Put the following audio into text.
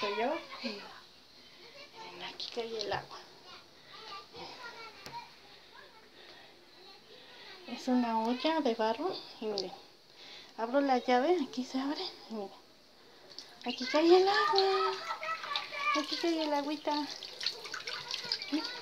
estoy yo. Miren, aquí cae el agua. Es una olla de barro y miren, abro la llave, aquí se abre y miren, aquí cae el agua, aquí cae el agüita.